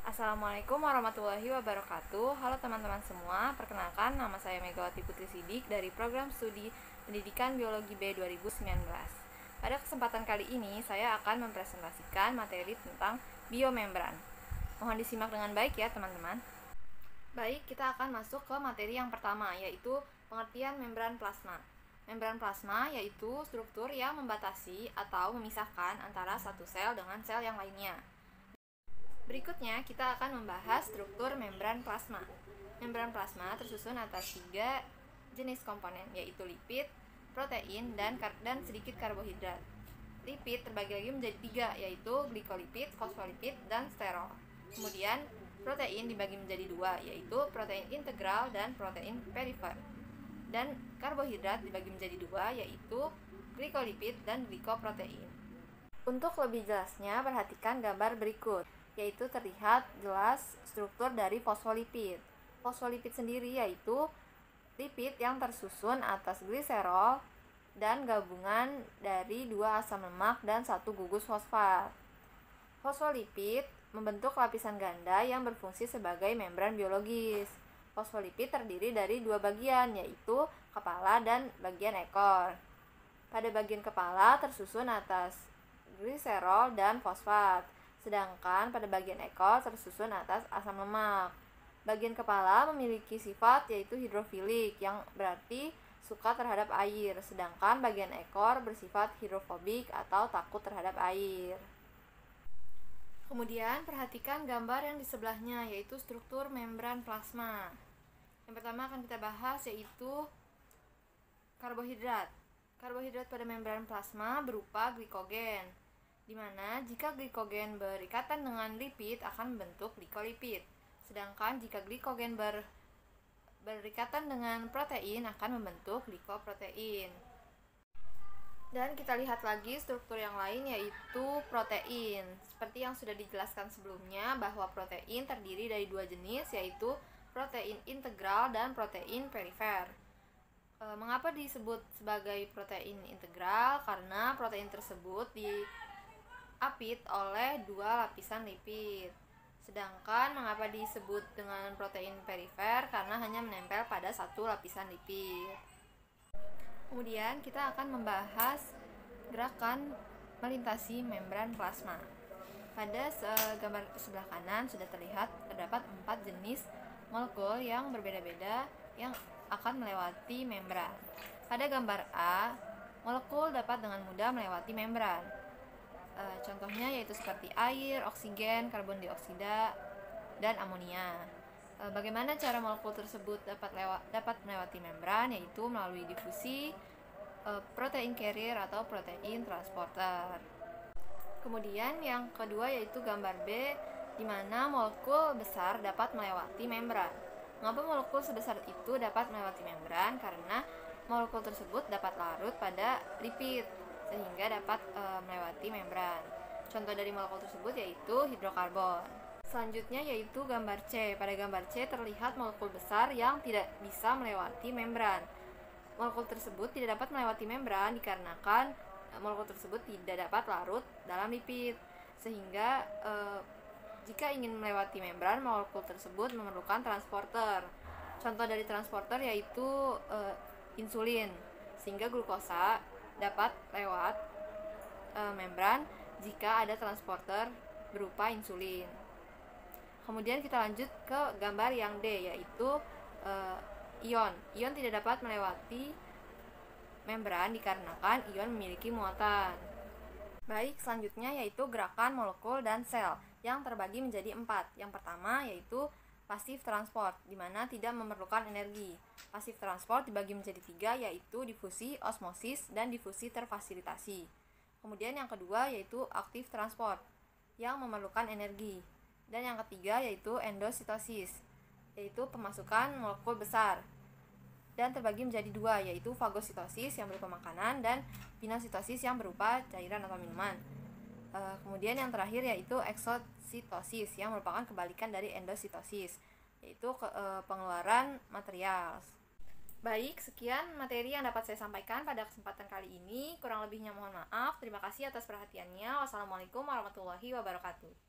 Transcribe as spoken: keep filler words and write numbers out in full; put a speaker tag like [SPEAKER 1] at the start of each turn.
[SPEAKER 1] Assalamualaikum warahmatullahi wabarakatuh. Halo teman-teman semua, perkenalkan nama saya Megawati Putri Sidik dari Program Studi Pendidikan Biologi B dua ribu sembilan belas. Pada kesempatan kali ini, saya akan mempresentasikan materi tentang biomembran. Mohon disimak dengan baik ya teman-teman. Baik, kita akan masuk ke materi yang pertama, yaitu pengertian membran plasma. Membran plasma yaitu struktur yang membatasi atau memisahkan antara satu sel dengan sel yang lainnya. Berikutnya, kita akan membahas struktur membran plasma. Membran plasma tersusun atas tiga jenis komponen, yaitu lipid, protein, dan, dan sedikit karbohidrat. Lipid terbagi lagi menjadi tiga, yaitu glikolipid, fosfolipid, dan sterol. Kemudian, protein dibagi menjadi dua, yaitu protein integral dan protein perifer. Dan karbohidrat dibagi menjadi dua, yaitu glikolipid dan glikoprotein. Untuk lebih jelasnya, perhatikan gambar berikut, yaitu terlihat jelas struktur dari fosfolipid. Fosfolipid sendiri yaitu lipid yang tersusun atas gliserol dan gabungan dari dua asam lemak dan satu gugus fosfat. Fosfolipid membentuk lapisan ganda yang berfungsi sebagai membran biologis. Fosfolipid terdiri dari dua bagian, yaitu kepala dan bagian ekor. Pada bagian kepala tersusun atas gliserol dan fosfat, sedangkan pada bagian ekor tersusun atas asam lemak. Bagian kepala memiliki sifat yaitu hidrofilik, yang berarti suka terhadap air, sedangkan bagian ekor bersifat hidrofobik atau takut terhadap air. Kemudian perhatikan gambar yang di sebelahnya, yaitu struktur membran plasma. Yang pertama akan kita bahas yaitu karbohidrat. Karbohidrat pada membran plasma berupa glikogen, di mana jika glikogen berikatan dengan lipid akan membentuk glikolipid, sedangkan jika glikogen ber, berikatan dengan protein akan membentuk glikoprotein. Dan kita lihat lagi struktur yang lain, yaitu protein. Seperti yang sudah dijelaskan sebelumnya, bahwa protein terdiri dari dua jenis, yaitu protein integral dan protein perifer. E, mengapa disebut sebagai protein integral? Karena protein tersebut di apit oleh dua lapisan lipid. Sedangkan mengapa disebut dengan protein perifer? Karena hanya menempel pada satu lapisan lipid. Kemudian kita akan membahas gerakan melintasi membran plasma. Pada gambar sebelah kanan sudah terlihat terdapat empat jenis molekul yang berbeda-beda yang akan melewati membran. Pada gambar A, molekul dapat dengan mudah melewati membran. E, contohnya yaitu seperti air, oksigen, karbon dioksida, dan amonia. E, bagaimana cara molekul tersebut dapat lewat dapat melewati membran? Yaitu melalui difusi e, protein carrier atau protein transporter. Kemudian yang kedua yaitu gambar B, di mana molekul besar dapat melewati membran. Mengapa molekul sebesar itu dapat melewati membran? Karena molekul tersebut dapat larut pada lipid, sehingga dapat e, melewati membran. Contoh dari molekul tersebut yaitu hidrokarbon. Selanjutnya yaitu gambar C. Pada gambar C terlihat molekul besar yang tidak bisa melewati membran. Molekul tersebut tidak dapat melewati membran dikarenakan e, molekul tersebut tidak dapat larut dalam lipid, sehingga e, jika ingin melewati membran, molekul tersebut memerlukan transporter. Contoh dari transporter yaitu e, insulin, sehingga glukosa dapat lewat e, membran jika ada transporter berupa insulin. Kemudian kita lanjut ke gambar yang D, yaitu e, ion. Ion tidak dapat melewati membran dikarenakan ion memiliki muatan. Baik, selanjutnya yaitu gerakan molekul dan sel yang terbagi menjadi empat. Yang pertama yaitu pasif transport, di mana tidak memerlukan energi. Pasif transport dibagi menjadi tiga, yaitu difusi, osmosis, dan difusi terfasilitasi. Kemudian yang kedua yaitu aktif transport, yang memerlukan energi. Dan yang ketiga yaitu endositosis, yaitu pemasukan molekul besar. Dan terbagi menjadi dua, yaitu fagositosis yang berupa makanan dan pinositosis yang berupa cairan atau minuman. E, kemudian yang terakhir yaitu eksositosis, yang merupakan kebalikan dari endositosis, yaitu ke, e, pengeluaran material. Baik, sekian materi yang dapat saya sampaikan pada kesempatan kali ini. Kurang lebihnya mohon maaf. Terima kasih atas perhatiannya. Wassalamualaikum warahmatullahi wabarakatuh.